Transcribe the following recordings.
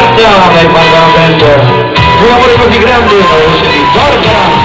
Marta e Barbara Bello, un amore così grande, la voce di Barbara.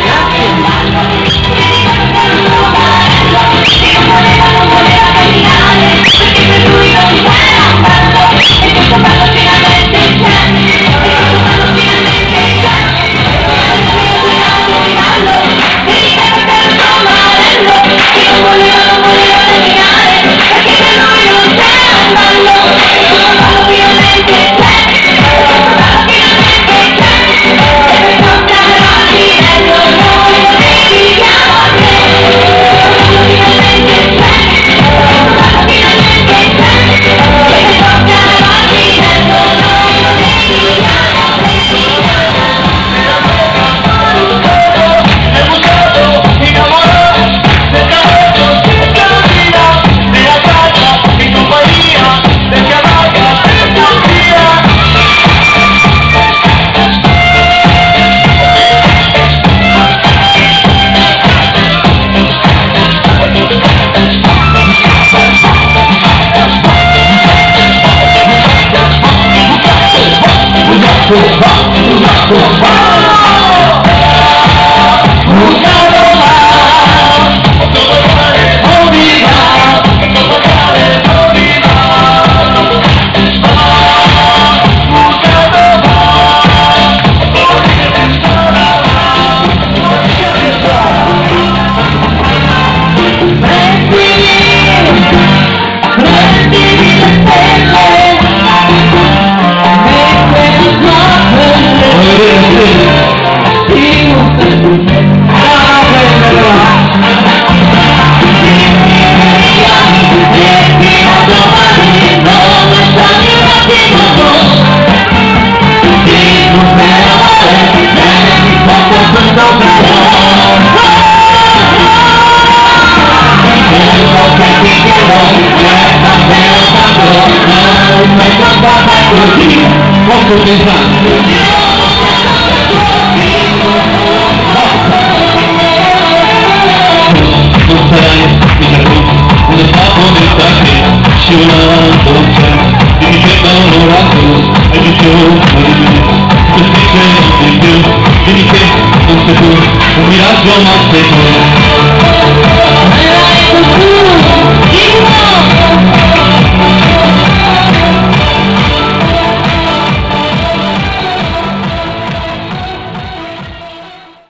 Molto pesante. Non sarai una favorita che scivolando c'è, ti ricerca un oracolo e dice se dice non sei più, ti dice non sei tu, un miraggio ma sei tu.